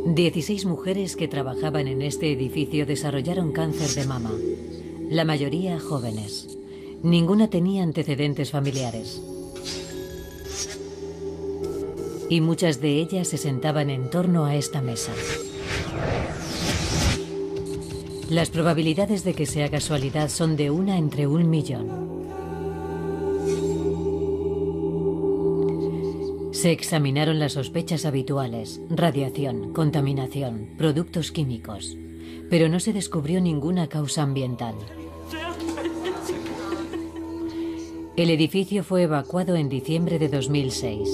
16 mujeres que trabajaban en este edificio desarrollaron cáncer de mama, la mayoría jóvenes. Ninguna tenía antecedentes familiares. Y muchas de ellas se sentaban en torno a esta mesa. Las probabilidades de que sea casualidad son de 1 entre 1.000.000. Se examinaron las sospechas habituales: radiación, contaminación, productos químicos, pero no se descubrió ninguna causa ambiental. El edificio fue evacuado en diciembre de 2006.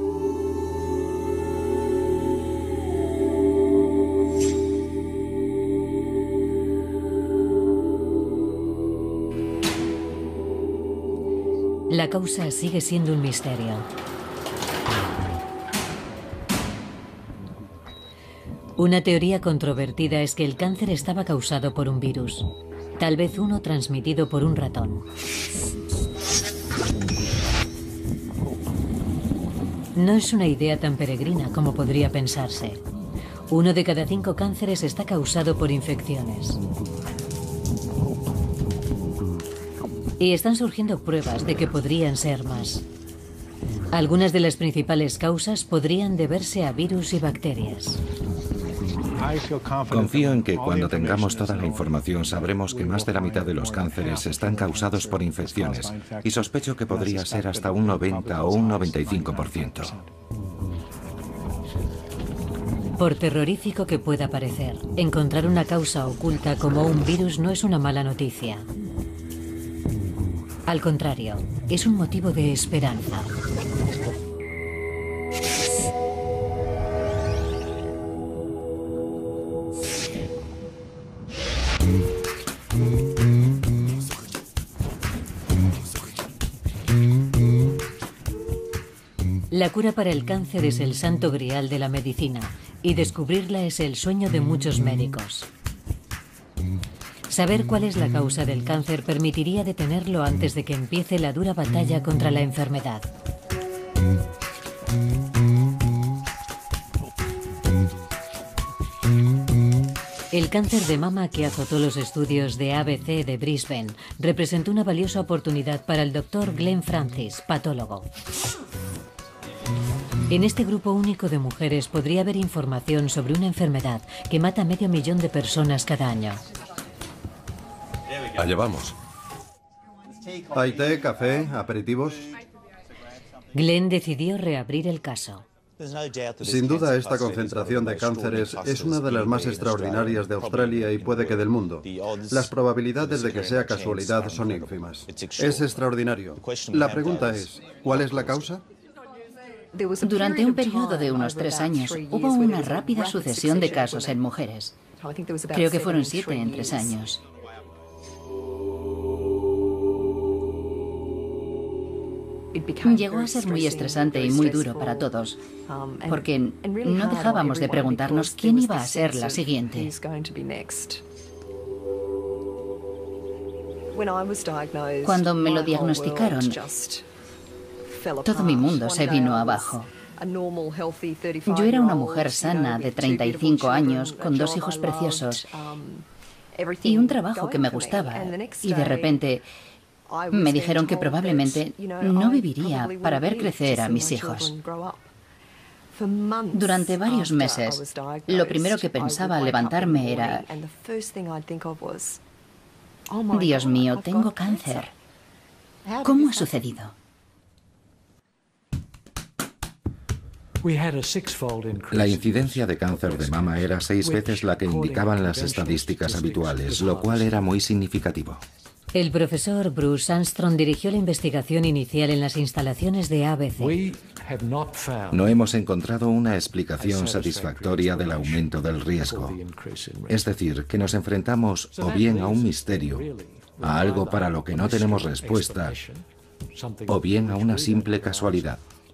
La causa sigue siendo un misterio. Una teoría controvertida es que el cáncer estaba causado por un virus, tal vez uno transmitido por un ratón. No es una idea tan peregrina como podría pensarse. 1 de cada 5 cánceres está causado por infecciones. Y están surgiendo pruebas de que podrían ser más. Algunas de las principales causas podrían deberse a virus y bacterias. Confío en que cuando tengamos toda la información sabremos que más de la mitad de los cánceres están causados por infecciones, y sospecho que podría ser hasta un 90 o un 95%. Por terrorífico que pueda parecer, encontrar una causa oculta como un virus no es una mala noticia. Al contrario, es un motivo de esperanza. La cura para el cáncer es el santo grial de la medicina, y descubrirla es el sueño de muchos médicos. Saber cuál es la causa del cáncer permitiría detenerlo antes de que empiece la dura batalla contra la enfermedad. El cáncer de mama que azotó los estudios de ABC de Brisbane representó una valiosa oportunidad para el Dr. Glenn Francis, patólogo. En este grupo único de mujeres podría haber información sobre una enfermedad que mata a 500.000 de personas cada año. Allá vamos. ¿Hay té, café, aperitivos? Glenn decidió reabrir el caso. Sin duda, esta concentración de cánceres es una de las más extraordinarias de Australia y puede que del mundo. Las probabilidades de que sea casualidad son ínfimas. Es extraordinario. La pregunta es, ¿cuál es la causa? Durante un periodo de unos 3 años, hubo una rápida sucesión de casos en mujeres. Creo que fueron 7 en 3 años. Llegó a ser muy estresante y muy duro para todos, porque no dejábamos de preguntarnos quién iba a ser la siguiente. Cuando me lo diagnosticaron, todo mi mundo se vino abajo. Yo era una mujer sana de 35 años, con 2 hijos preciosos y un trabajo que me gustaba. Y de repente me dijeron que probablemente no viviría para ver crecer a mis hijos. Durante varios meses, lo primero que pensaba al levantarme era: Dios mío, tengo cáncer. ¿Cómo ha sucedido? La incidencia de cáncer de mama era 6 veces la que indicaban las estadísticas habituales, lo cual era muy significativo. El profesor Bruce Armstrong dirigió la investigación inicial en las instalaciones de ABC. No hemos encontrado una explicación satisfactoria del aumento del riesgo. Es decir, que nos enfrentamos o bien a un misterio, a algo para lo que no tenemos respuesta, o bien a una simple casualidad.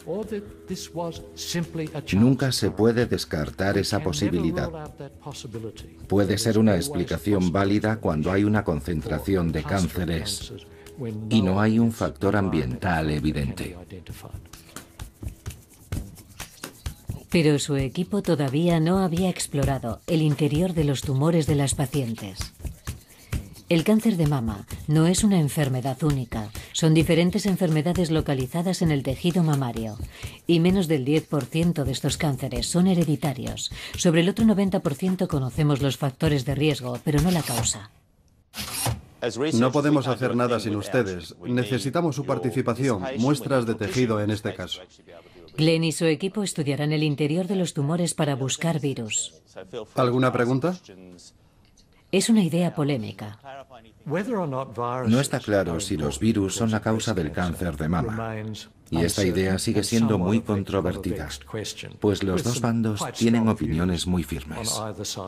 Nunca se puede descartar esa posibilidad. Puede ser una explicación válida cuando hay una concentración de cánceres y no hay un factor ambiental evidente. Pero su equipo todavía no había explorado el interior de los tumores de las pacientes. El cáncer de mama no es una enfermedad única, son diferentes enfermedades localizadas en el tejido mamario y menos del 10% de estos cánceres son hereditarios. Sobre el otro 90% conocemos los factores de riesgo, pero no la causa. No podemos hacer nada sin ustedes. Necesitamos su participación, muestras de tejido en este caso. Glenn y su equipo estudiarán el interior de los tumores para buscar virus. ¿Alguna pregunta? Es una idea polémica. No está claro si los virus son la causa del cáncer de mama. Y esta idea sigue siendo muy controvertida, pues los dos bandos tienen opiniones muy firmes.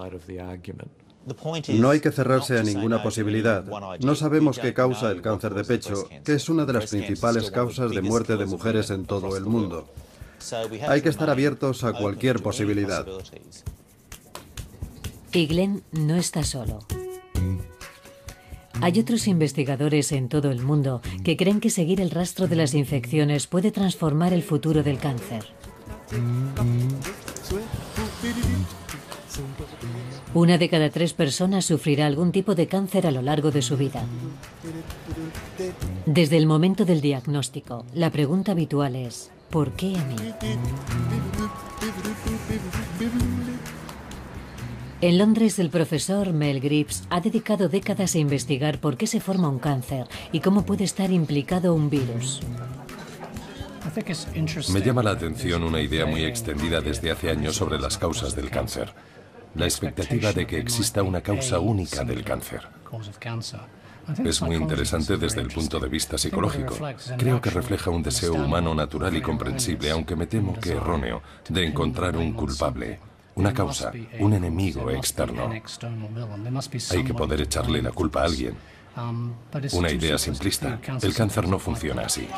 No hay que cerrarse a ninguna posibilidad. No sabemos qué causa el cáncer de pecho, que es una de las principales causas de muerte de mujeres en todo el mundo. Hay que estar abiertos a cualquier posibilidad. Y Glenn no está solo. Hay otros investigadores en todo el mundo que creen que seguir el rastro de las infecciones puede transformar el futuro del cáncer. Una de cada 3 personas sufrirá algún tipo de cáncer a lo largo de su vida. Desde el momento del diagnóstico, la pregunta habitual es: ¿por qué a mí? En Londres, el profesor Mel Gribbs ha dedicado décadas a investigar por qué se forma un cáncer y cómo puede estar implicado un virus. Me llama la atención una idea muy extendida desde hace años sobre las causas del cáncer. La expectativa de que exista una causa única del cáncer. Es muy interesante desde el punto de vista psicológico. Creo que refleja un deseo humano natural y comprensible, aunque me temo que erróneo, de encontrar un culpable. Una causa, un enemigo externo. Hay que poder echarle la culpa a alguien. Una idea simplista. El cáncer no funciona así.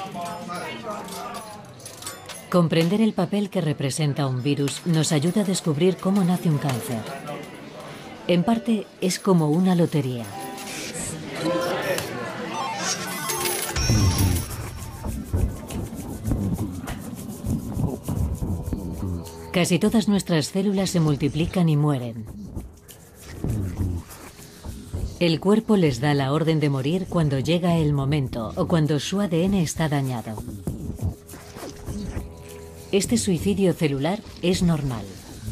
Comprender el papel que representa un virus nos ayuda a descubrir cómo nace un cáncer. En parte, es como una lotería. Casi todas nuestras células se multiplican y mueren. El cuerpo les da la orden de morir cuando llega el momento o cuando su ADN está dañado. Este suicidio celular es normal.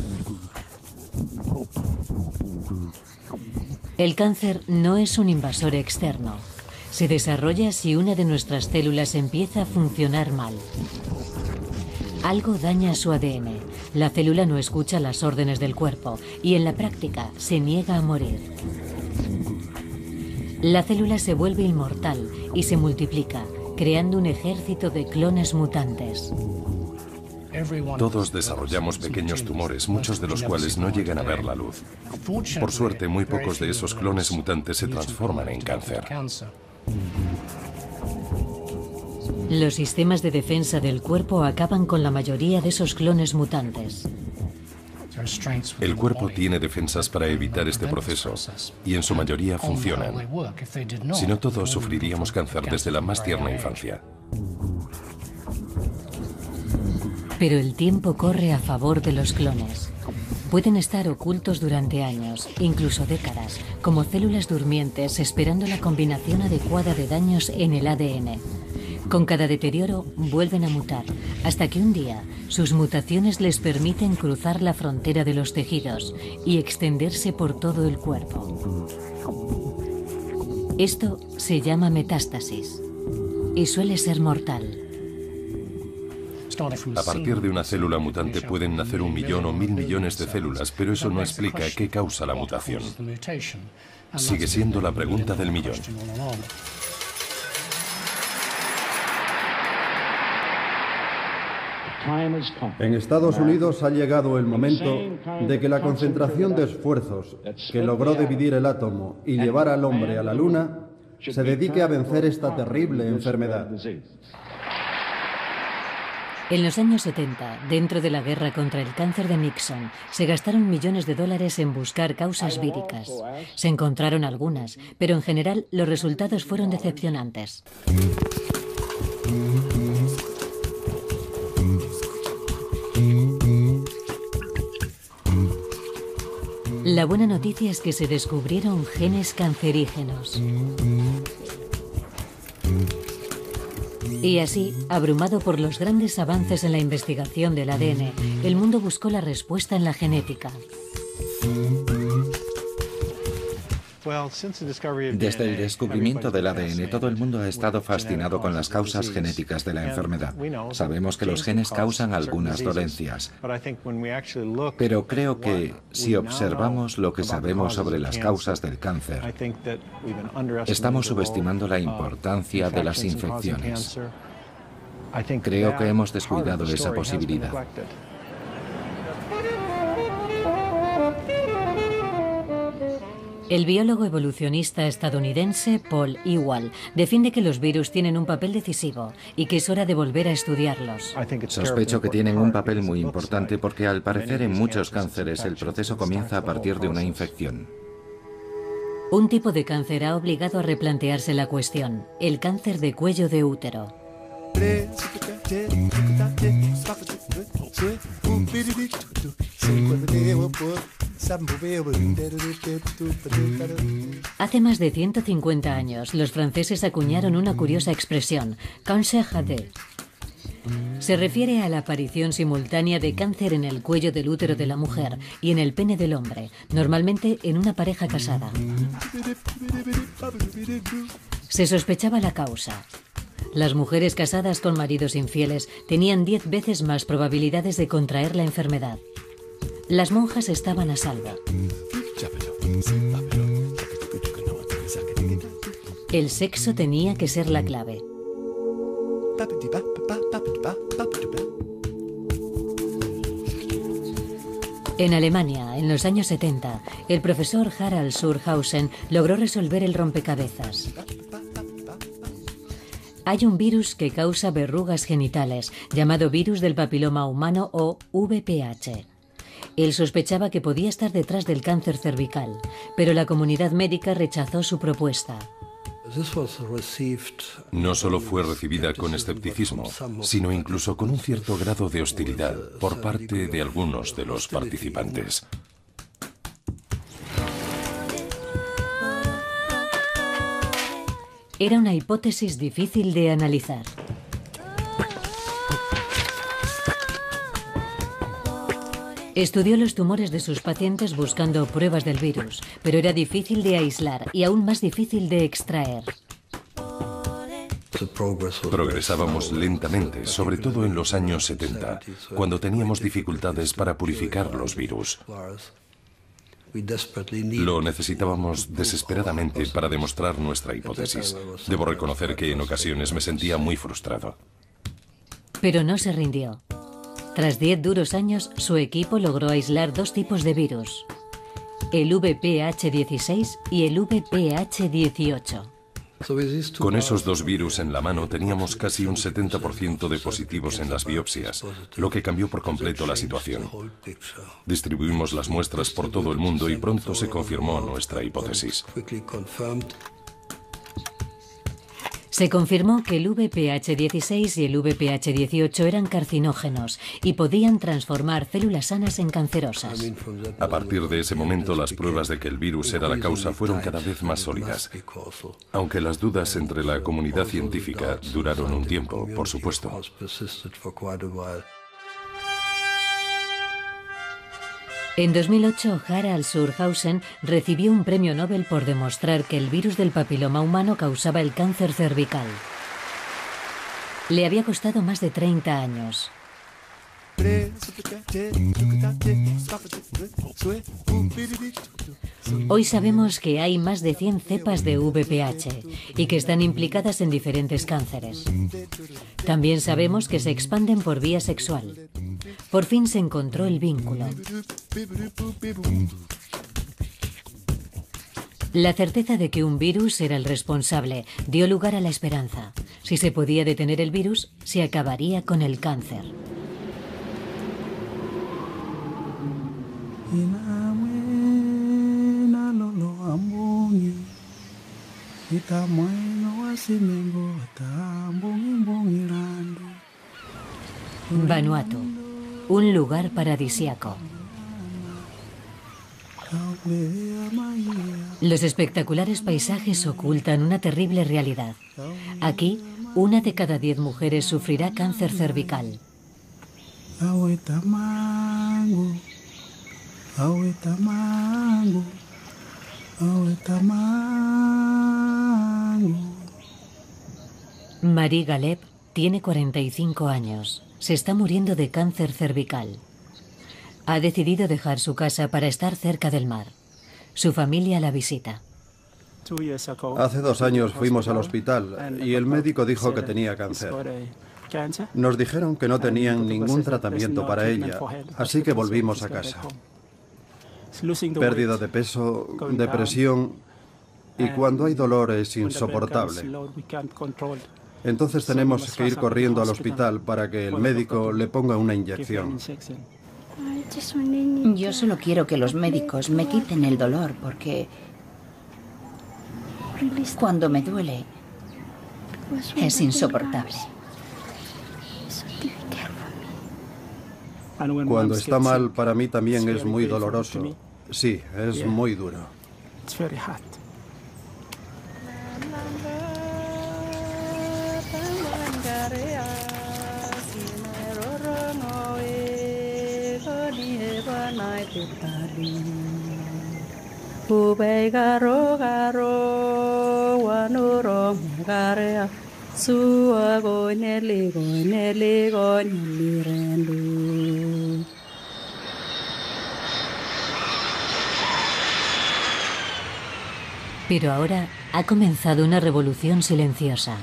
El cáncer no es un invasor externo. Se desarrolla si una de nuestras células empieza a funcionar mal. Algo daña su ADN. La célula no escucha las órdenes del cuerpo y en la práctica se niega a morir. La célula se vuelve inmortal y se multiplica, creando un ejército de clones mutantes. Todos desarrollamos pequeños tumores, muchos de los cuales no llegan a ver la luz. Por suerte, muy pocos de esos clones mutantes se transforman en cáncer. Los sistemas de defensa del cuerpo acaban con la mayoría de esos clones mutantes. El cuerpo tiene defensas para evitar este proceso y en su mayoría funcionan. Si no, todos sufriríamos cáncer desde la más tierna infancia. Pero el tiempo corre a favor de los clones. Pueden estar ocultos durante años, incluso décadas, como células durmientes esperando la combinación adecuada de daños en el ADN. Con cada deterioro vuelven a mutar, hasta que un día sus mutaciones les permiten cruzar la frontera de los tejidos y extenderse por todo el cuerpo. Esto se llama metástasis y suele ser mortal. A partir de una célula mutante pueden nacer 1 millón o 1000 millones de células, pero eso no explica qué causa la mutación. Sigue siendo la pregunta del millón. En Estados Unidos ha llegado el momento de que la concentración de esfuerzos que logró dividir el átomo y llevar al hombre a la Luna se dedique a vencer esta terrible enfermedad. En los años 70, dentro de la guerra contra el cáncer de Nixon, se gastaron millones de dólares en buscar causas víricas. Se encontraron algunas, pero en general los resultados fueron decepcionantes. La buena noticia es que se descubrieron genes cancerígenos. Y así, abrumado por los grandes avances en la investigación del ADN, el mundo buscó la respuesta en la genética. Desde el descubrimiento del ADN, todo el mundo ha estado fascinado con las causas genéticas de la enfermedad. Sabemos que los genes causan algunas dolencias, pero creo que si observamos lo que sabemos sobre las causas del cáncer, estamos subestimando la importancia de las infecciones. Creo que hemos descuidado esa posibilidad. El biólogo evolucionista estadounidense Paul Ewald defiende que los virus tienen un papel decisivo y que es hora de volver a estudiarlos. Sospecho que tienen un papel muy importante porque al parecer en muchos cánceres el proceso comienza a partir de una infección. Un tipo de cáncer ha obligado a replantearse la cuestión, el cáncer de cuello de útero. Hace más de 150 años, los franceses acuñaron una curiosa expresión, cancer HD. Se refiere a la aparición simultánea de cáncer en el cuello del útero de la mujer y en el pene del hombre, normalmente en una pareja casada. Se sospechaba la causa. Las mujeres casadas con maridos infieles tenían 10 veces más probabilidades de contraer la enfermedad. Las monjas estaban a salvo. El sexo tenía que ser la clave. En Alemania, en los años 70, el profesor Harald Surhausen logró resolver el rompecabezas. Hay un virus que causa verrugas genitales, llamado virus del papiloma humano o VPH. Él sospechaba que podía estar detrás del cáncer cervical, pero la comunidad médica rechazó su propuesta. No solo fue recibida con escepticismo, sino incluso con un cierto grado de hostilidad por parte de algunos de los participantes. Era una hipótesis difícil de analizar. Estudió los tumores de sus pacientes buscando pruebas del virus, pero era difícil de aislar y aún más difícil de extraer. Progresábamos lentamente, sobre todo en los años 70, cuando teníamos dificultades para purificar los virus. Lo necesitábamos desesperadamente para demostrar nuestra hipótesis. Debo reconocer que en ocasiones me sentía muy frustrado. Pero no se rindió. Tras 10 duros años, su equipo logró aislar 2 tipos de virus, el VPH16 y el VPH18. Con esos 2 virus en la mano teníamos casi un 70% de positivos en las biopsias, lo que cambió por completo la situación. Distribuimos las muestras por todo el mundo y pronto se confirmó nuestra hipótesis. Se confirmó que el VPH16 y el VPH18 eran carcinógenos y podían transformar células sanas en cancerosas. A partir de ese momento, las pruebas de que el virus era la causa fueron cada vez más sólidas. Aunque las dudas entre la comunidad científica duraron un tiempo, por supuesto. En 2008, Harald Surhausen recibió un premio Nobel por demostrar que el virus del papiloma humano causaba el cáncer cervical. Le había costado más de 30 años. Hoy sabemos que hay más de 100 cepas de VPH y que están implicadas en diferentes cánceres. También sabemos que se expanden por vía sexual. Por fin se encontró el vínculo. La certeza de que un virus era el responsable dio lugar a la esperanza. Si se podía detener el virus, se acabaría con el cáncer. Vanuatu, un lugar paradisíaco. Los espectaculares paisajes ocultan una terrible realidad. Aquí, 1 de cada 10 mujeres sufrirá cáncer cervical. Marie Galep tiene 45 años. Se está muriendo de cáncer cervical. Ha decidido dejar su casa para estar cerca del mar. Su familia la visita. Hace 2 años fuimos al hospital y el médico dijo que tenía cáncer. Nos dijeron que no tenían ningún tratamiento para ella, así que volvimos a casa. Pérdida de peso, depresión, y cuando hay dolor es insoportable. Entonces tenemos que ir corriendo al hospital para que el médico le ponga una inyección. Yo solo quiero que los médicos me quiten el dolor porque cuando me duele es insoportable. Cuando está mal, para mí también es muy doloroso. Sí, es muy duro. Pero ahora ha comenzado una revolución silenciosa.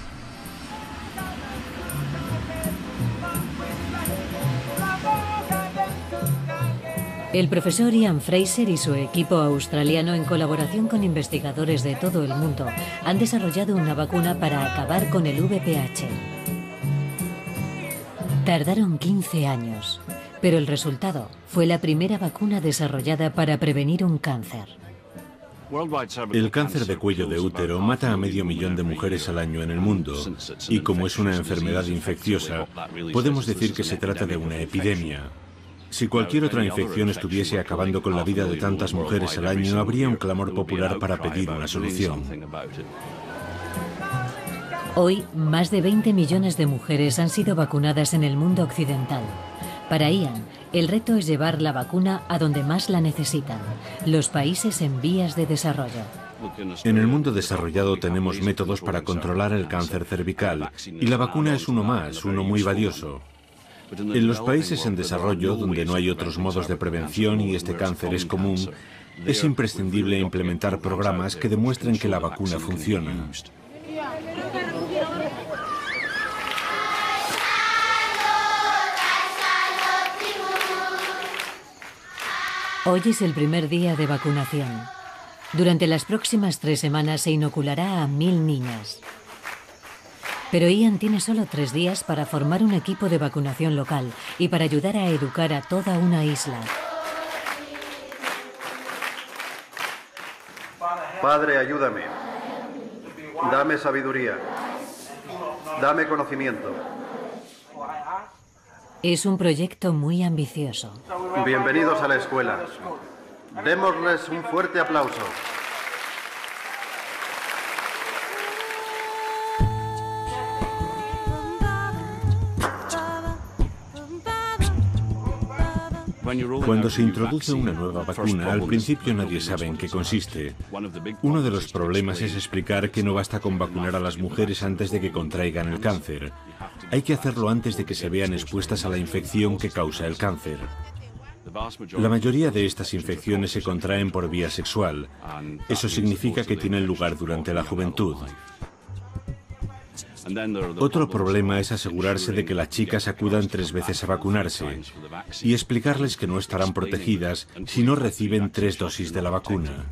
El profesor Ian Fraser y su equipo australiano, en colaboración con investigadores de todo el mundo, han desarrollado una vacuna para acabar con el VPH. Tardaron 15 años, pero el resultado fue la primera vacuna desarrollada para prevenir un cáncer. El cáncer de cuello de útero mata a 500.000 de mujeres al año en el mundo, y como es una enfermedad infecciosa, podemos decir que se trata de una epidemia. Si cualquier otra infección estuviese acabando con la vida de tantas mujeres al año, habría un clamor popular para pedir una solución. Hoy, más de 20 millones de mujeres han sido vacunadas en el mundo occidental. Para Ian, el reto es llevar la vacuna a donde más la necesitan, los países en vías de desarrollo. En el mundo desarrollado tenemos métodos para controlar el cáncer cervical, y la vacuna es uno más, uno muy valioso. En los países en desarrollo, donde no hay otros modos de prevención y este cáncer es común, es imprescindible implementar programas que demuestren que la vacuna funciona. Hoy es el primer día de vacunación. Durante las próximas 3 semanas se inoculará a 1000 niñas. Pero Ian tiene solo 3 días para formar un equipo de vacunación local y para ayudar a educar a toda una isla. Padre, ayúdame. Dame sabiduría. Dame conocimiento. Es un proyecto muy ambicioso. Bienvenidos a la escuela. Démosles un fuerte aplauso. Cuando se introduce una nueva vacuna, al principio nadie sabe en qué consiste. Uno de los problemas es explicar que no basta con vacunar a las mujeres antes de que contraigan el cáncer. Hay que hacerlo antes de que se vean expuestas a la infección que causa el cáncer. La mayoría de estas infecciones se contraen por vía sexual. Eso significa que tienen lugar durante la juventud. Otro problema es asegurarse de que las chicas acudan 3 veces a vacunarse y explicarles que no estarán protegidas si no reciben 3 dosis de la vacuna.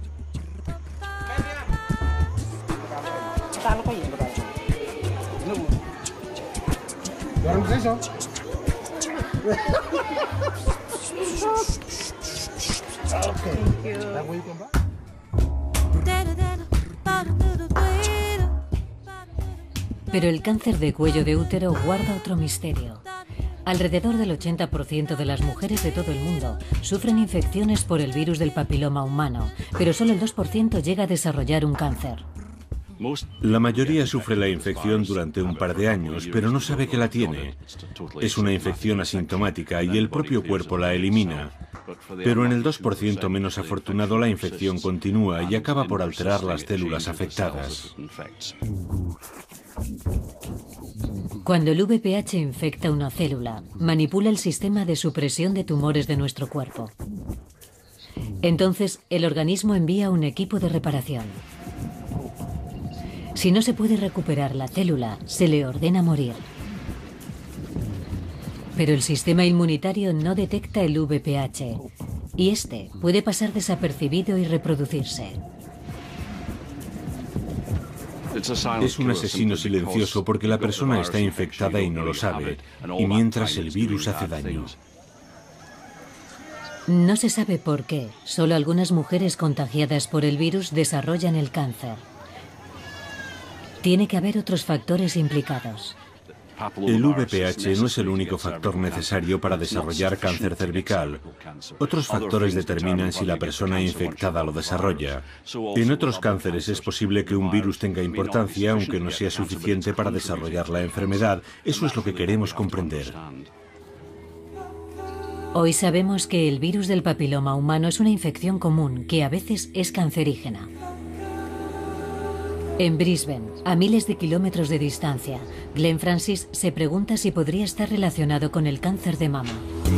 Pero el cáncer de cuello de útero guarda otro misterio. Alrededor del 80% de las mujeres de todo el mundo sufren infecciones por el virus del papiloma humano, pero solo el 2% llega a desarrollar un cáncer. La mayoría sufre la infección durante un par de años, pero no sabe que la tiene. Es una infección asintomática y el propio cuerpo la elimina. Pero en el 2% menos afortunado la infección continúa y acaba por alterar las células afectadas. Cuando el VPH infecta una célula, manipula el sistema de supresión de tumores de nuestro cuerpo. Entonces, el organismo envía un equipo de reparación. Si no se puede recuperar la célula, se le ordena morir. Pero el sistema inmunitario no detecta el VPH y este puede pasar desapercibido y reproducirse. Es un asesino silencioso porque la persona está infectada y no lo sabe, y mientras el virus hace daño. No se sabe por qué, solo algunas mujeres contagiadas por el virus desarrollan el cáncer. Tiene que haber otros factores implicados. El VPH no es el único factor necesario para desarrollar cáncer cervical. Otros factores determinan si la persona infectada lo desarrolla. En otros cánceres es posible que un virus tenga importancia, aunque no sea suficiente para desarrollar la enfermedad. Eso es lo que queremos comprender. Hoy sabemos que el virus del papiloma humano es una infección común que a veces es cancerígena. En Brisbane, a miles de kilómetros de distancia, Glenn Francis se pregunta si podría estar relacionado con el cáncer de mama.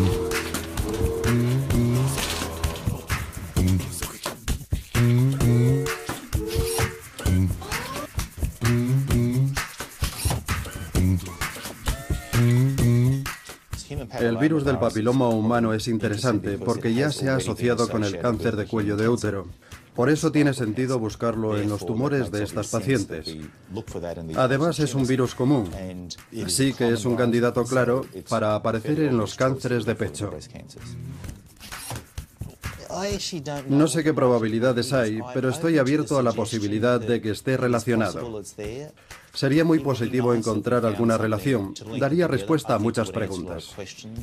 El virus del papiloma humano es interesante porque ya se ha asociado con el cáncer de cuello de útero. Por eso tiene sentido buscarlo en los tumores de estas pacientes. Además es un virus común, así que es un candidato claro para aparecer en los cánceres de pecho. No sé qué probabilidades hay, pero estoy abierto a la posibilidad de que esté relacionado. Sería muy positivo encontrar alguna relación. Daría respuesta a muchas preguntas.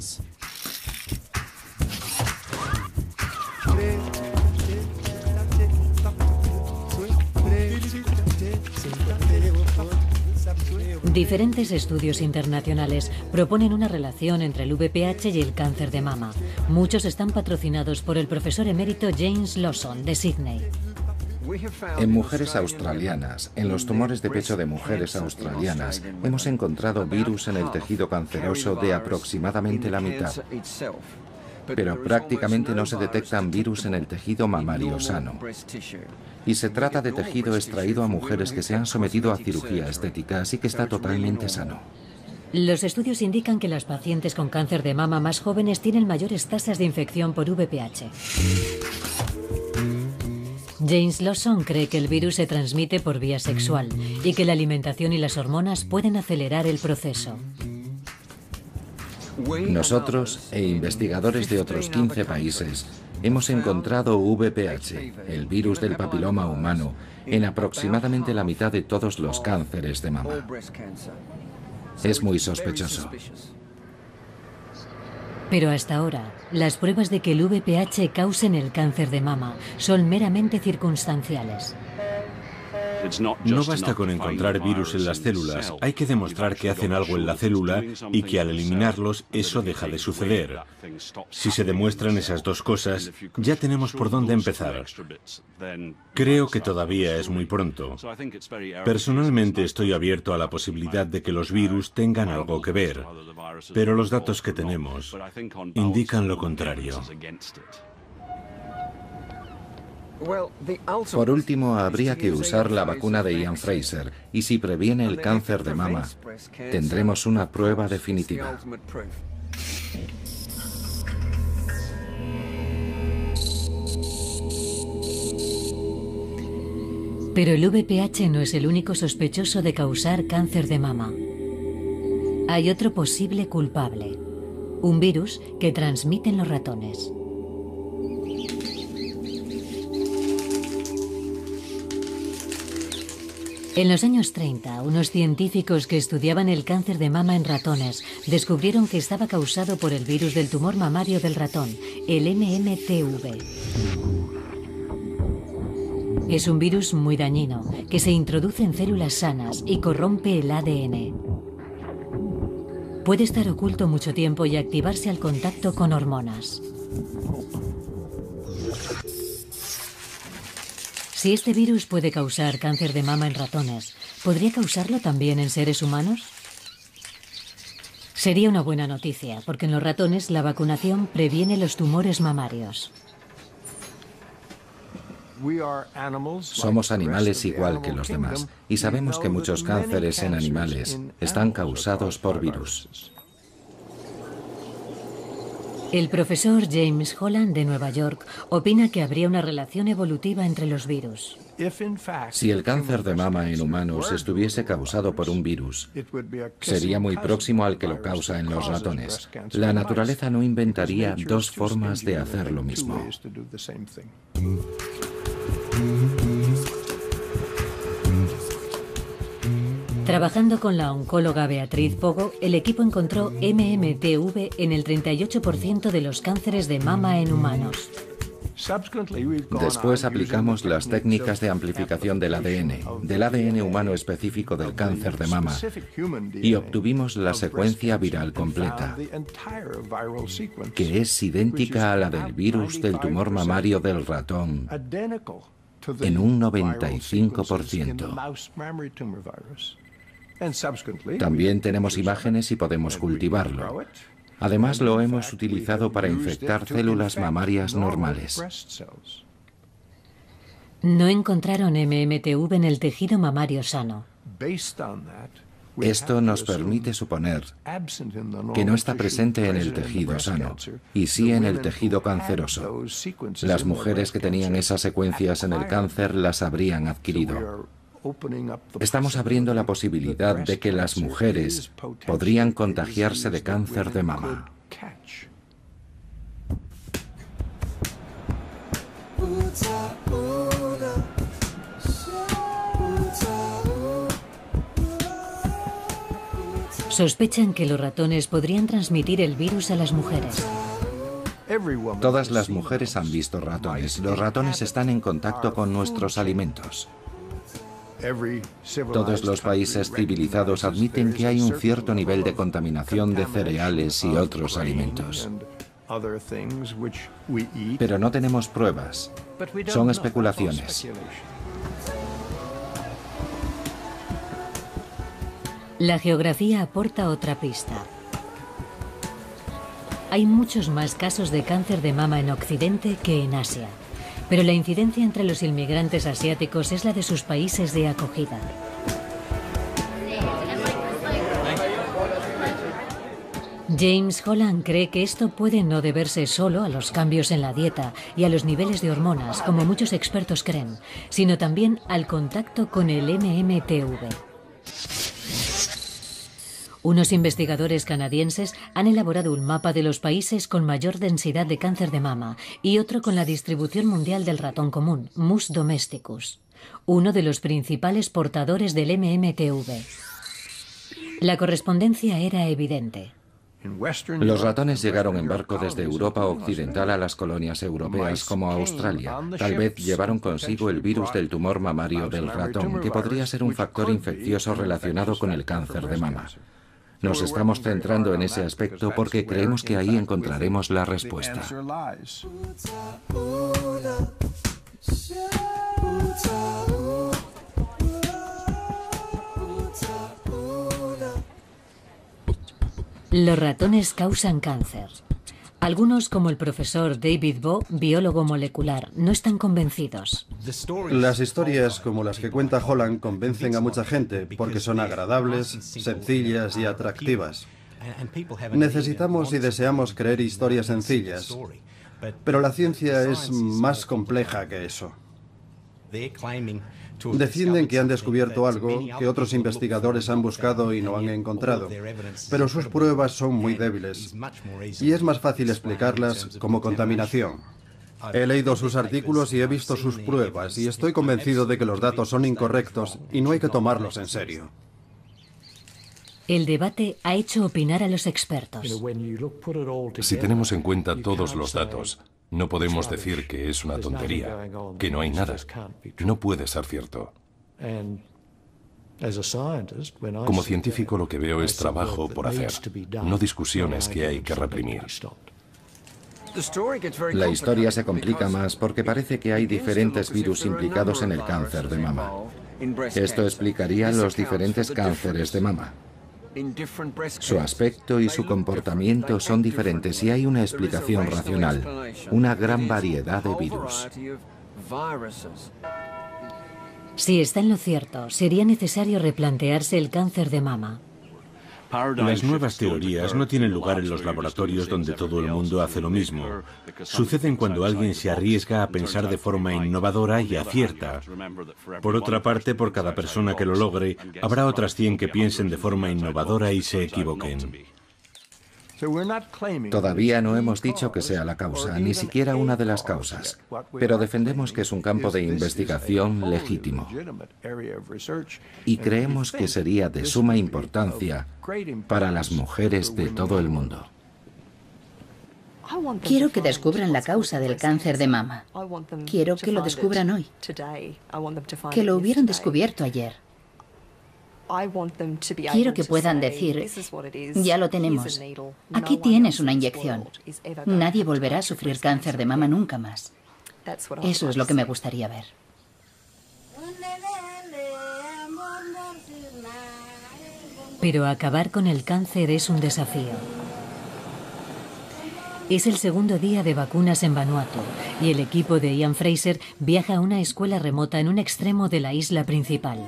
Diferentes estudios internacionales proponen una relación entre el VPH y el cáncer de mama. Muchos están patrocinados por el profesor emérito James Lawson, de Sydney. En mujeres australianas, en los tumores de pecho de mujeres australianas, hemos encontrado virus en el tejido canceroso de aproximadamente la mitad. Pero prácticamente no se detectan virus en el tejido mamario sano. Y se trata de tejido extraído a mujeres que se han sometido a cirugía estética, así que está totalmente sano. Los estudios indican que las pacientes con cáncer de mama más jóvenes tienen mayores tasas de infección por VPH. James Lawson cree que el virus se transmite por vía sexual y que la alimentación y las hormonas pueden acelerar el proceso. Nosotros e investigadores de otros 15 países hemos encontrado VPH, el virus del papiloma humano, en aproximadamente la mitad de todos los cánceres de mama. Es muy sospechoso. Pero hasta ahora, las pruebas de que el VPH causen el cáncer de mama son meramente circunstanciales. No basta con encontrar virus en las células, hay que demostrar que hacen algo en la célula y que al eliminarlos eso deja de suceder. Si se demuestran esas dos cosas, ya tenemos por dónde empezar. Creo que todavía es muy pronto. Personalmente estoy abierto a la posibilidad de que los virus tengan algo que ver, pero los datos que tenemos indican lo contrario. Por último, habría que usar la vacuna de Ian Fraser, y si previene el cáncer de mama, tendremos una prueba definitiva. Pero el VPH no es el único sospechoso de causar cáncer de mama. Hay otro posible culpable, un virus que transmiten los ratones. En los años 30, unos científicos que estudiaban el cáncer de mama en ratones descubrieron que estaba causado por el virus del tumor mamario del ratón, el MMTV. Es un virus muy dañino que se introduce en células sanas y corrompe el ADN. Puede estar oculto mucho tiempo y activarse al contacto con hormonas. Si este virus puede causar cáncer de mama en ratones, ¿podría causarlo también en seres humanos? Sería una buena noticia, porque en los ratones la vacunación previene los tumores mamarios. Somos animales igual que los demás, y sabemos que muchos cánceres en animales están causados por virus. El profesor James Holland de Nueva York opina que habría una relación evolutiva entre los virus. Si el cáncer de mama en humanos estuviese causado por un virus, sería muy próximo al que lo causa en los ratones. La naturaleza no inventaría dos formas de hacer lo mismo. Trabajando con la oncóloga Beatriz Pogo, el equipo encontró MMTV en el 38% de los cánceres de mama en humanos. Después aplicamos las técnicas de amplificación del ADN humano específico del cáncer de mama, y obtuvimos la secuencia viral completa, que es idéntica a la del virus del tumor mamario del ratón en un 95%. También tenemos imágenes y podemos cultivarlo. Además, lo hemos utilizado para infectar células mamarias normales. No encontraron MMTV en el tejido mamario sano. Esto nos permite suponer que no está presente en el tejido sano, y sí en el tejido canceroso. Las mujeres que tenían esas secuencias en el cáncer las habrían adquirido. Estamos abriendo la posibilidad de que las mujeres podrían contagiarse de cáncer de mama. Sospechan que los ratones podrían transmitir el virus a las mujeres. Todas las mujeres han visto ratones. Los ratones están en contacto con nuestros alimentos. Todos los países civilizados admiten que hay un cierto nivel de contaminación de cereales y otros alimentos. Pero no tenemos pruebas. Son especulaciones. La geografía aporta otra pista. Hay muchos más casos de cáncer de mama en Occidente que en Asia, pero la incidencia entre los inmigrantes asiáticos es la de sus países de acogida. James Holland cree que esto puede no deberse solo a los cambios en la dieta y a los niveles de hormonas, como muchos expertos creen, sino también al contacto con el MMTV. Unos investigadores canadienses han elaborado un mapa de los países con mayor densidad de cáncer de mama y otro con la distribución mundial del ratón común, Mus domesticus, uno de los principales portadores del MMTV. La correspondencia era evidente. Los ratones llegaron en barco desde Europa Occidental a las colonias europeas como Australia. Tal vez llevaron consigo el virus del tumor mamario del ratón, que podría ser un factor infeccioso relacionado con el cáncer de mama. Nos estamos centrando en ese aspecto porque creemos que ahí encontraremos la respuesta. Los ratones causan cáncer. Algunos, como el profesor David Bowe, biólogo molecular, no están convencidos. Las historias como las que cuenta Holland convencen a mucha gente porque son agradables, sencillas y atractivas. Necesitamos y deseamos creer historias sencillas, pero la ciencia es más compleja que eso. Defienden que han descubierto algo que otros investigadores han buscado y no han encontrado, pero sus pruebas son muy débiles y es más fácil explicarlas como contaminación. He leído sus artículos y he visto sus pruebas y estoy convencido de que los datos son incorrectos y no hay que tomarlos en serio. El debate ha hecho opinar a los expertos. Si tenemos en cuenta todos los datos, no podemos decir que es una tontería, que no hay nada. No puede ser cierto. Como científico lo que veo es trabajo por hacer, no discusiones que hay que reprimir. La historia se complica más porque parece que hay diferentes virus implicados en el cáncer de mama. Esto explicaría los diferentes cánceres de mama. Su aspecto y su comportamiento son diferentes y hay una explicación racional, una gran variedad de virus. Si está en lo cierto, sería necesario replantearse el cáncer de mama. Las nuevas teorías no tienen lugar en los laboratorios donde todo el mundo hace lo mismo. Suceden cuando alguien se arriesga a pensar de forma innovadora y acierta. Por otra parte, por cada persona que lo logre, habrá otras 100 que piensen de forma innovadora y se equivoquen. Todavía no hemos dicho que sea la causa, ni siquiera una de las causas, pero defendemos que es un campo de investigación legítimo. Y creemos que sería de suma importancia para las mujeres de todo el mundo. Quiero que descubran la causa del cáncer de mama. Quiero que lo descubran hoy. Que lo hubieran descubierto ayer. Quiero que puedan decir, ya lo tenemos. Aquí tienes una inyección. Nadie volverá a sufrir cáncer de mama nunca más. Eso es lo que me gustaría ver. Pero acabar con el cáncer es un desafío. Es el segundo día de vacunas en Vanuatu y el equipo de Ian Fraser viaja a una escuela remota en un extremo de la isla principal.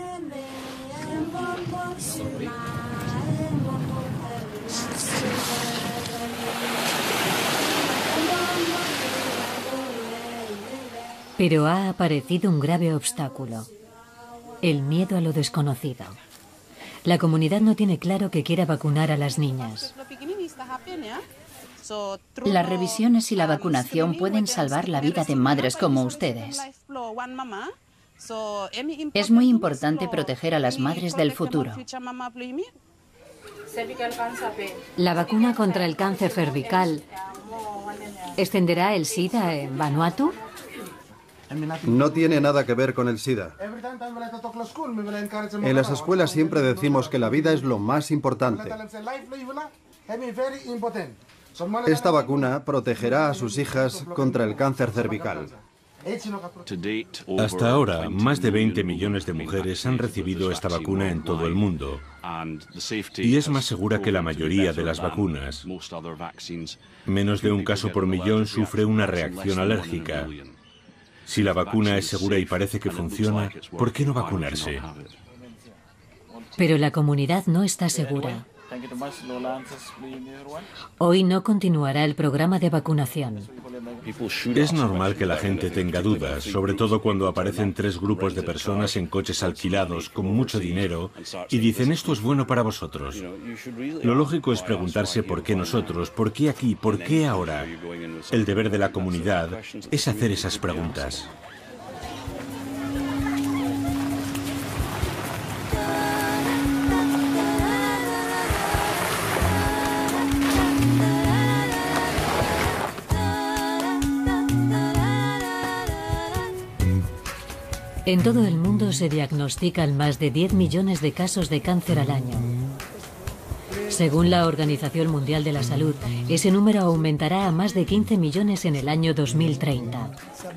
Pero ha aparecido un grave obstáculo: el miedo a lo desconocido. La comunidad no tiene claro que quiera vacunar a las niñas. Las revisiones y la vacunación pueden salvar la vida de madres como ustedes. Es muy importante proteger a las madres del futuro. La vacuna contra el cáncer cervical ¿extenderá el SIDA en Vanuatu? No tiene nada que ver con el SIDA. En las escuelas siempre decimos que la vida es lo más importante. Esta vacuna protegerá a sus hijas contra el cáncer cervical. Hasta ahora, más de 20 millones de mujeres han recibido esta vacuna en todo el mundo. Y es más segura que la mayoría de las vacunas. Menos de un caso por millón sufre una reacción alérgica. Si la vacuna es segura y parece que funciona, ¿por qué no vacunarse? Pero la comunidad no está segura. Hoy no continuará el programa de vacunación. Es normal que la gente tenga dudas, sobre todo cuando aparecen 3 grupos de personas en coches alquilados con mucho dinero y dicen esto es bueno para vosotros. Lo lógico es preguntarse por qué nosotros, por qué aquí, por qué ahora. El deber de la comunidad es hacer esas preguntas. En todo el mundo se diagnostican más de 10 millones de casos de cáncer al año. Según la Organización Mundial de la Salud, ese número aumentará a más de 15 millones en el año 2030.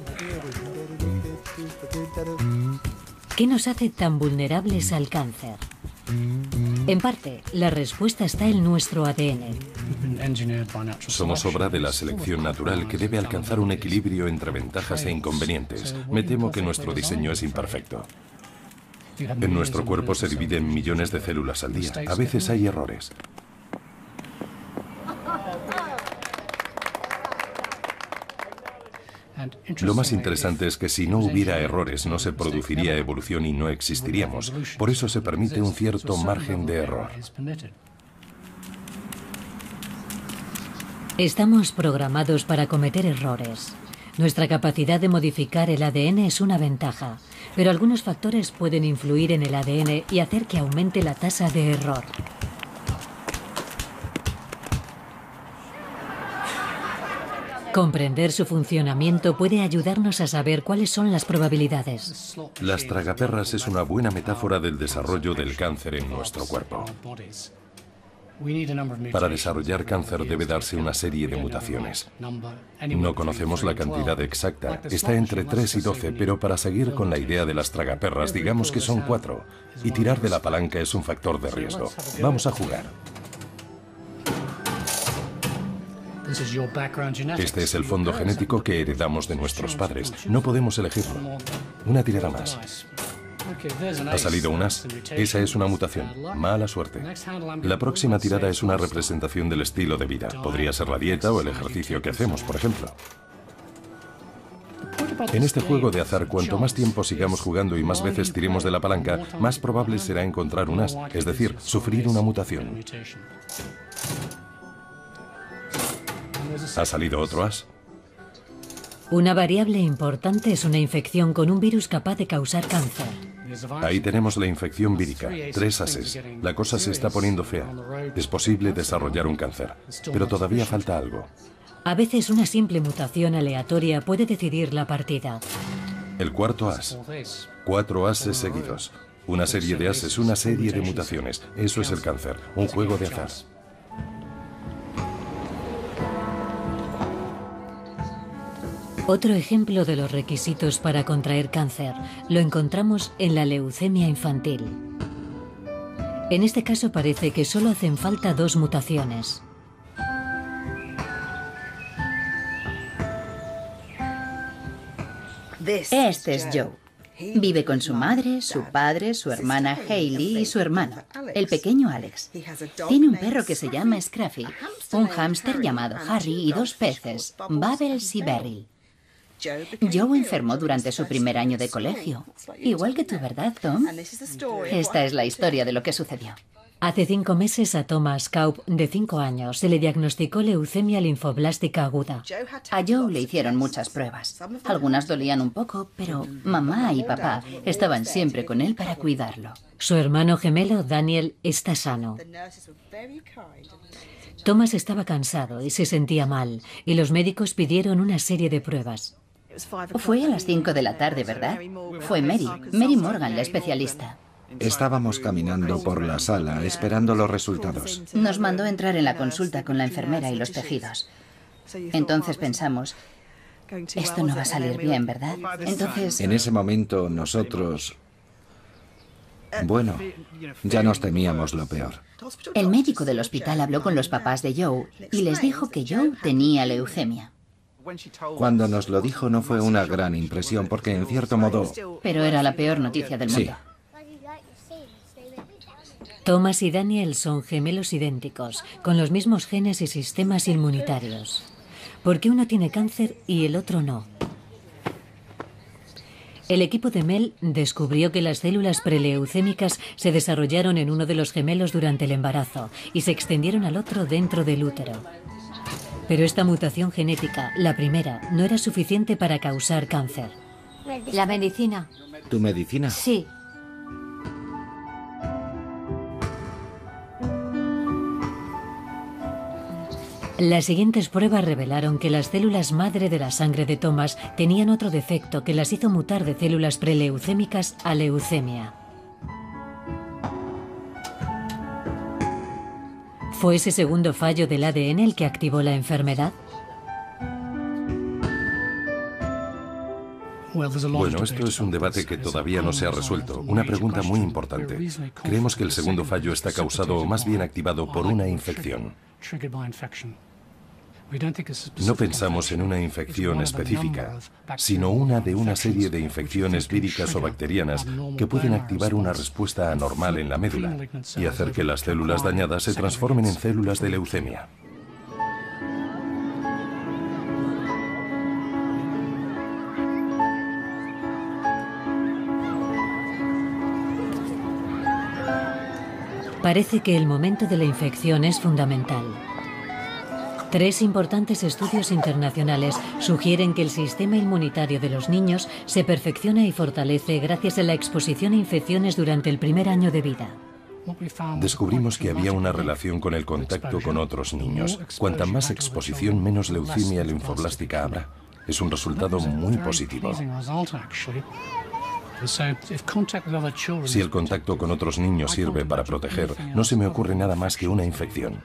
¿Qué nos hace tan vulnerables al cáncer? En parte, la respuesta está en nuestro ADN. Somos obra de la selección natural que debe alcanzar un equilibrio entre ventajas e inconvenientes. Me temo que nuestro diseño es imperfecto. En nuestro cuerpo se dividen millones de células al día. A veces hay errores. Lo más interesante es que si no hubiera errores no se produciría evolución y no existiríamos. Por eso se permite un cierto margen de error. Estamos programados para cometer errores. Nuestra capacidad de modificar el ADN es una ventaja, pero algunos factores pueden influir en el ADN y hacer que aumente la tasa de error. Comprender su funcionamiento puede ayudarnos a saber cuáles son las probabilidades. Las tragaperras es una buena metáfora del desarrollo del cáncer en nuestro cuerpo. Para desarrollar cáncer debe darse una serie de mutaciones. No conocemos la cantidad exacta, está entre 3 y 12, pero para seguir con la idea de las tragaperras, digamos que son 4, y tirar de la palanca es un factor de riesgo. Vamos a jugar. Este es el fondo genético que heredamos de nuestros padres. No podemos elegirlo. Una tirada más. Ha salido un as. Esa es una mutación. Mala suerte. La próxima tirada es una representación del estilo de vida. Podría ser la dieta o el ejercicio que hacemos, por ejemplo. En este juego de azar, cuanto más tiempo sigamos jugando y más veces tiremos de la palanca, más probable será encontrar un as, es decir, sufrir una mutación. ¿Ha salido otro as? Una variable importante es una infección con un virus capaz de causar cáncer. Ahí tenemos la infección vírica, 3 ases. La cosa se está poniendo fea. Es posible desarrollar un cáncer, pero todavía falta algo. A veces una simple mutación aleatoria puede decidir la partida. El cuarto as. 4 ases seguidos. Una serie de ases, una serie de mutaciones. Eso es el cáncer, un juego de azar. Otro ejemplo de los requisitos para contraer cáncer lo encontramos en la leucemia infantil. En este caso parece que solo hacen falta 2 mutaciones. Este es Joe. Vive con su madre, su padre, su hermana Hailey y su hermano, el pequeño Alex. Tiene un perro que se llama Scruffy, un hámster llamado Harry y 2 peces, Bubbles y Beryl. Joe enfermó durante su primer año de colegio. Igual que tú, ¿verdad, Tom? Esta es la historia de lo que sucedió. Hace 5 meses a Thomas Kaup, de 5 años, se le diagnosticó leucemia linfoblástica aguda. A Joe le hicieron muchas pruebas. Algunas dolían un poco, pero mamá y papá estaban siempre con él para cuidarlo. Su hermano gemelo, Daniel, está sano. Thomas estaba cansado y se sentía mal, y los médicos pidieron una serie de pruebas. Fue a las 5 de la tarde, ¿verdad? Fue Mary Morgan, la especialista. Estábamos caminando por la sala esperando los resultados. Nos mandó entrar en la consulta con la enfermera y los tejidos. Entonces pensamos, esto no va a salir bien, ¿verdad? Entonces... En ese momento nosotros... Bueno, ya nos temíamos lo peor. El médico del hospital habló con los papás de Joe y les dijo que Joe tenía leucemia. Cuando nos lo dijo no fue una gran impresión porque en cierto modo... Pero era la peor noticia del mundo. Thomas y Daniel son gemelos idénticos, con los mismos genes y sistemas inmunitarios. ¿Por qué uno tiene cáncer y el otro no? El equipo de Mel descubrió que las células preleucémicas se desarrollaron en uno de los gemelos durante el embarazo y se extendieron al otro dentro del útero. Pero esta mutación genética, la primera, no era suficiente para causar cáncer. La medicina. ¿Tu medicina? Sí. Las siguientes pruebas revelaron que las células madre de la sangre de Thomas tenían otro defecto que las hizo mutar de células preleucémicas a leucemia. ¿Fue ese segundo fallo del ADN el que activó la enfermedad? Bueno, esto es un debate que todavía no se ha resuelto. Una pregunta muy importante. Creemos que el segundo fallo está causado o más bien activado por una infección. No pensamos en una infección específica, sino una de una serie de infecciones víricas o bacterianas que pueden activar una respuesta anormal en la médula y hacer que las células dañadas se transformen en células de leucemia. Parece que el momento de la infección es fundamental. 3 importantes estudios internacionales sugieren que el sistema inmunitario de los niños se perfecciona y fortalece gracias a la exposición a infecciones durante el primer año de vida. Descubrimos que había una relación con el contacto con otros niños. Cuanta más exposición, menos leucemia linfoblástica habrá. Es un resultado muy positivo. Si el contacto con otros niños sirve para proteger, no se me ocurre nada más que una infección.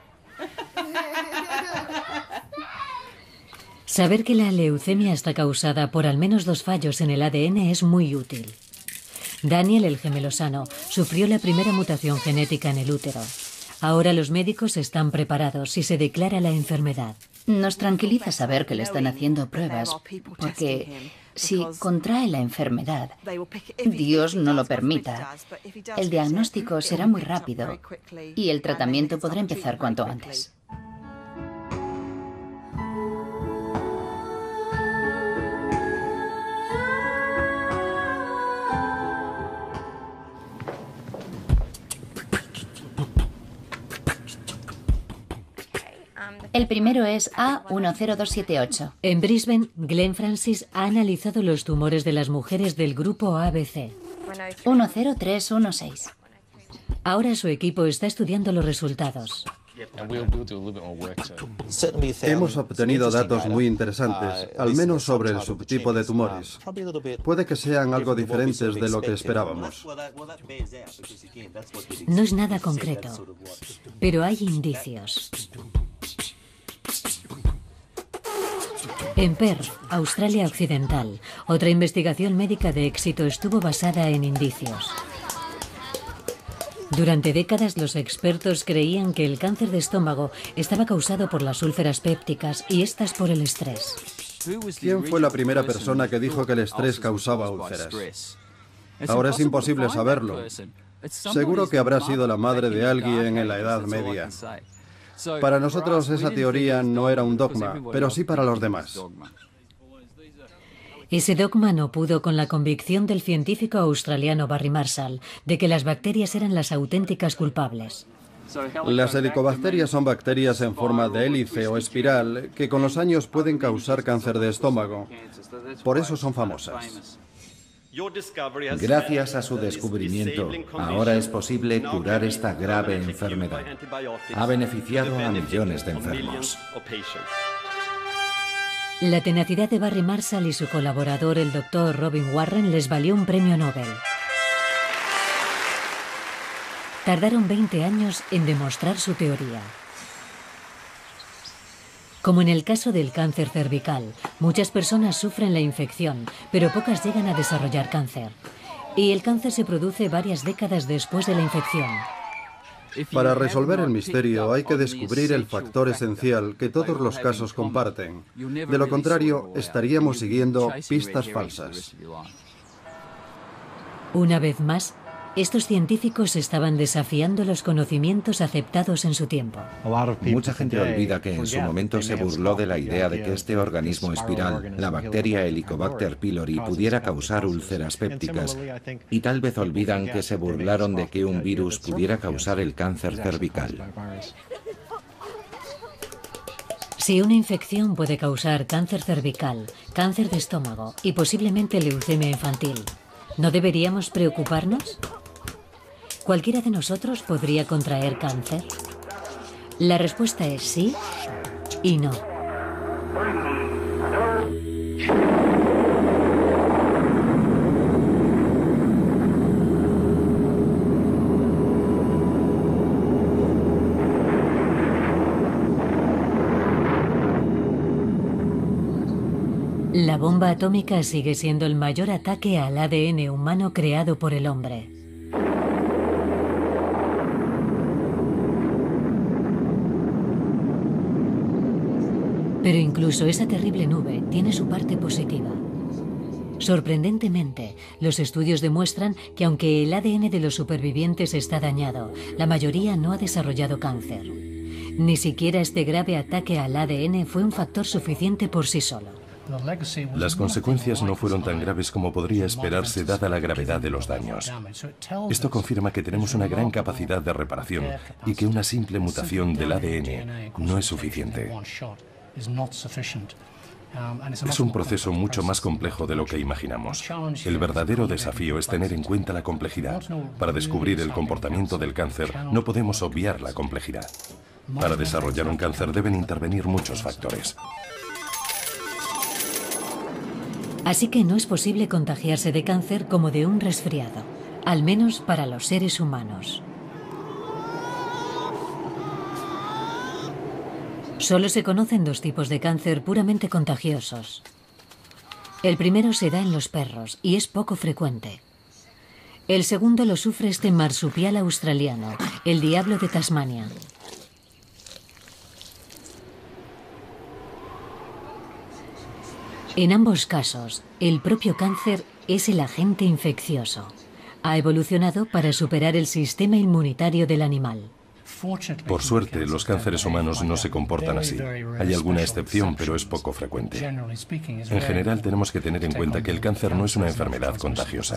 Saber que la leucemia está causada por al menos 2 fallos en el ADN es muy útil. Daniel, el gemelo sano, sufrió la primera mutación genética en el útero. Ahora los médicos están preparados si se declara la enfermedad. Nos tranquiliza saber que le están haciendo pruebas, porque si contrae la enfermedad, Dios no lo permita, el diagnóstico será muy rápido y el tratamiento podrá empezar cuanto antes. El primero es A10278. En Brisbane, Glenn Francis ha analizado los tumores de las mujeres del grupo ABC. 10316. Ahora su equipo está estudiando los resultados. Hemos obtenido datos muy interesantes, al menos sobre el subtipo de tumores. Puede que sean algo diferentes de lo que esperábamos. No es nada concreto, pero hay indicios. En Perth, Australia Occidental, otra investigación médica de éxito estuvo basada en indicios. Durante décadas los expertos creían que el cáncer de estómago estaba causado por las úlceras pépticas y estas por el estrés. ¿Quién fue la primera persona que dijo que el estrés causaba úlceras? Ahora es imposible saberlo. Seguro que habrá sido la madre de alguien en la Edad Media. Para nosotros esa teoría no era un dogma, pero sí para los demás. Ese dogma no pudo con la convicción del científico australiano Barry Marshall de que las bacterias eran las auténticas culpables. Las helicobacterias son bacterias en forma de hélice o espiral que con los años pueden causar cáncer de estómago. Por eso son famosas. Gracias a su descubrimiento, ahora es posible curar esta grave enfermedad. Ha beneficiado a millones de enfermos. La tenacidad de Barry Marshall y su colaborador, el doctor Robin Warren, les valió un premio Nobel. Tardaron 20 años en demostrar su teoría. Como en el caso del cáncer cervical, muchas personas sufren la infección, pero pocas llegan a desarrollar cáncer. Y el cáncer se produce varias décadas después de la infección. Para resolver el misterio hay que descubrir el factor esencial que todos los casos comparten. De lo contrario, estaríamos siguiendo pistas falsas. Una vez más, estos científicos estaban desafiando los conocimientos aceptados en su tiempo. Mucha gente olvida que en su momento se burló de la idea de que este organismo espiral, la bacteria Helicobacter pylori, pudiera causar úlceras pépticas. Y tal vez olvidan que se burlaron de que un virus pudiera causar el cáncer cervical. Si una infección puede causar cáncer cervical, cáncer de estómago y posiblemente leucemia infantil, ¿no deberíamos preocuparnos? ¿Cualquiera de nosotros podría contraer cáncer? La respuesta es sí y no. La bomba atómica sigue siendo el mayor ataque al ADN humano creado por el hombre. Pero incluso esa terrible nube tiene su parte positiva. Sorprendentemente, los estudios demuestran que aunque el ADN de los supervivientes está dañado, la mayoría no ha desarrollado cáncer. Ni siquiera este grave ataque al ADN fue un factor suficiente por sí solo. Las consecuencias no fueron tan graves como podría esperarse dada la gravedad de los daños. Esto confirma que tenemos una gran capacidad de reparación y que una simple mutación del ADN no es suficiente. Es un proceso mucho más complejo de lo que imaginamos. El verdadero desafío es tener en cuenta la complejidad. Para descubrir el comportamiento del cáncer, no podemos obviar la complejidad. Para desarrollar un cáncer deben intervenir muchos factores. Así que no es posible contagiarse de cáncer como de un resfriado, al menos para los seres humanos. Solo se conocen dos tipos de cáncer puramente contagiosos. El primero se da en los perros y es poco frecuente. El segundo lo sufre este marsupial australiano, el diablo de Tasmania. En ambos casos, el propio cáncer es el agente infeccioso. Ha evolucionado para superar el sistema inmunitario del animal. Por suerte, los cánceres humanos no se comportan así. Hay alguna excepción, pero es poco frecuente. En general, tenemos que tener en cuenta que el cáncer no es una enfermedad contagiosa.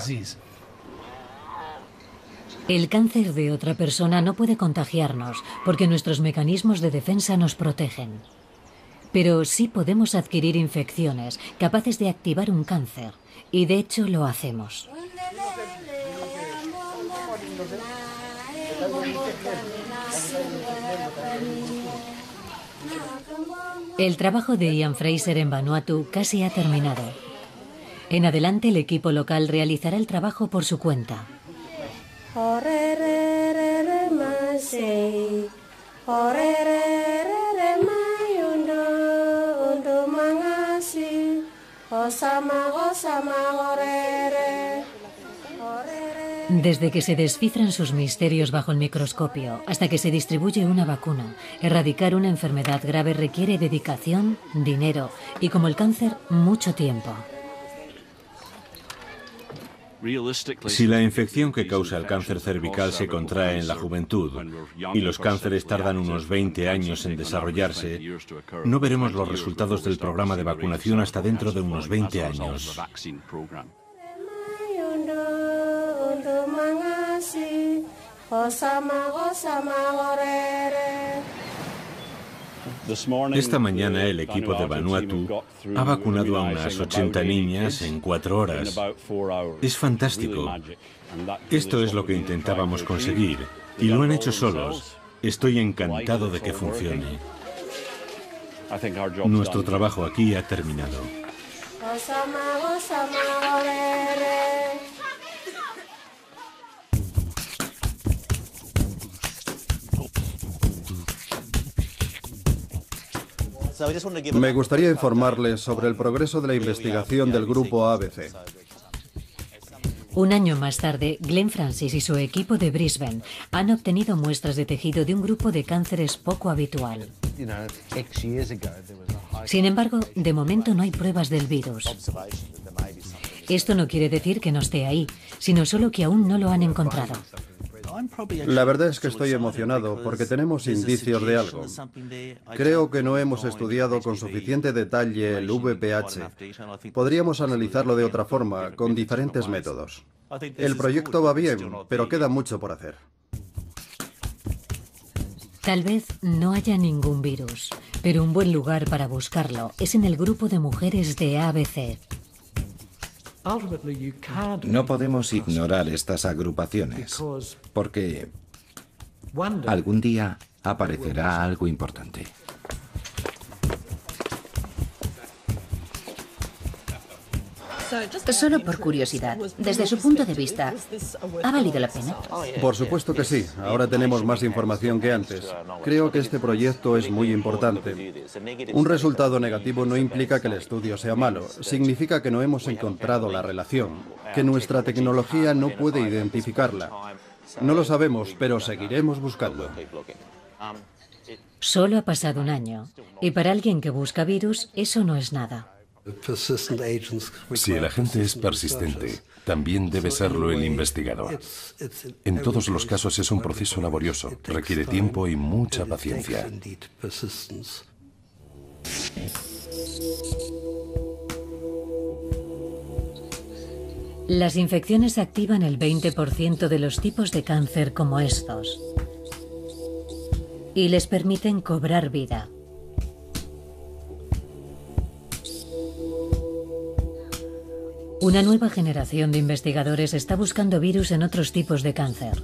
El cáncer de otra persona no puede contagiarnos porque nuestros mecanismos de defensa nos protegen. Pero sí podemos adquirir infecciones capaces de activar un cáncer, y de hecho lo hacemos. El trabajo de Ian Fraser en Vanuatu casi ha terminado. En adelante, el equipo local realizará el trabajo por su cuenta. Desde que se descifran sus misterios bajo el microscopio hasta que se distribuye una vacuna, erradicar una enfermedad grave requiere dedicación, dinero y, como el cáncer, mucho tiempo. Si la infección que causa el cáncer cervical se contrae en la juventud y los cánceres tardan unos 20 años en desarrollarse, no veremos los resultados del programa de vacunación hasta dentro de unos 20 años. Esta mañana el equipo de Vanuatu ha vacunado a unas 80 niñas en 4 horas. Es fantástico. Esto es lo que intentábamos conseguir y lo han hecho solos. Estoy encantado de que funcione. Nuestro trabajo aquí ha terminado. Me gustaría informarles sobre el progreso de la investigación del grupo ABC. Un año más tarde, Glenn Francis y su equipo de Brisbane han obtenido muestras de tejido de un grupo de cánceres poco habitual. Sin embargo, de momento no hay pruebas del virus. Esto no quiere decir que no esté ahí, sino solo que aún no lo han encontrado. La verdad es que estoy emocionado porque tenemos indicios de algo. Creo que no hemos estudiado con suficiente detalle el VPH. Podríamos analizarlo de otra forma, con diferentes métodos. El proyecto va bien, pero queda mucho por hacer. Tal vez no haya ningún virus, pero un buen lugar para buscarlo es en el grupo de mujeres de ABC. No podemos ignorar estas agrupaciones, porque algún día aparecerá algo importante. Solo por curiosidad, desde su punto de vista, ¿ha valido la pena? Por supuesto que sí. Ahora tenemos más información que antes. Creo que este proyecto es muy importante. Un resultado negativo no implica que el estudio sea malo. Significa que no hemos encontrado la relación, que nuestra tecnología no puede identificarla. No lo sabemos, pero seguiremos buscando. Solo ha pasado un año, y para alguien que busca virus, eso no es nada. Si el agente es persistente, también debe serlo el investigador. En todos los casos es un proceso laborioso, requiere tiempo y mucha paciencia. Las infecciones activan el 20% de los tipos de cáncer como estos y les permiten cobrar vida. Una nueva generación de investigadores está buscando virus en otros tipos de cáncer.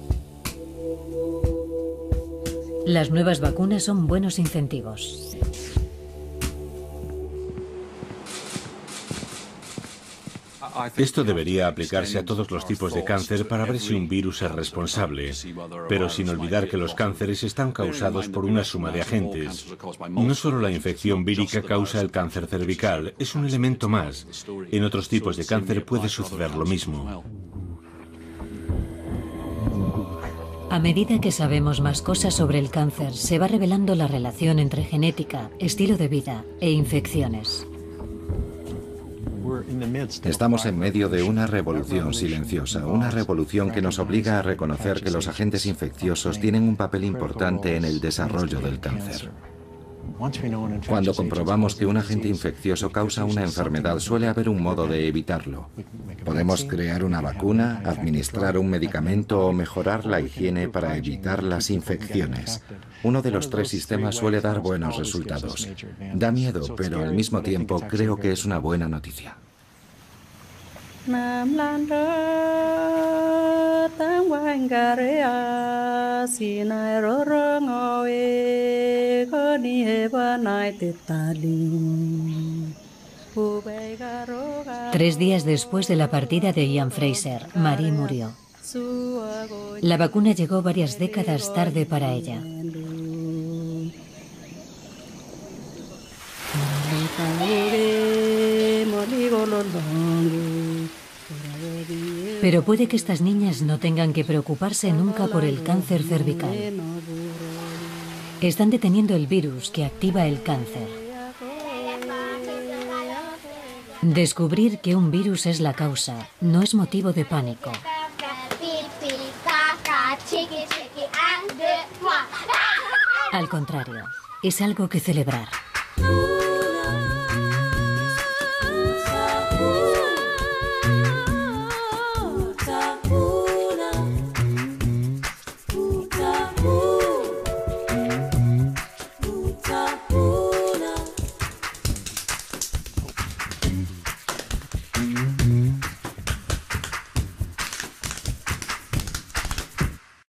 Las nuevas vacunas son buenos incentivos. Esto debería aplicarse a todos los tipos de cáncer para ver si un virus es responsable, pero sin olvidar que los cánceres están causados por una suma de agentes. No solo la infección vírica causa el cáncer cervical, es un elemento más. En otros tipos de cáncer puede suceder lo mismo. A medida que sabemos más cosas sobre el cáncer, se va revelando la relación entre genética, estilo de vida e infecciones. Estamos en medio de una revolución silenciosa, una revolución que nos obliga a reconocer que los agentes infecciosos tienen un papel importante en el desarrollo del cáncer. Cuando comprobamos que un agente infeccioso causa una enfermedad, suele haber un modo de evitarlo. Podemos crear una vacuna, administrar un medicamento o mejorar la higiene para evitar las infecciones. Uno de los tres sistemas suele dar buenos resultados. Da miedo, pero al mismo tiempo creo que es una buena noticia. Tres días después de la partida de Ian Fraser, Marie murió. La vacuna llegó varias décadas tarde para ella. Pero puede que estas niñas no tengan que preocuparse nunca por el cáncer cervical. Están deteniendo el virus que activa el cáncer. Descubrir que un virus es la causa no es motivo de pánico. Al contrario, es algo que celebrar.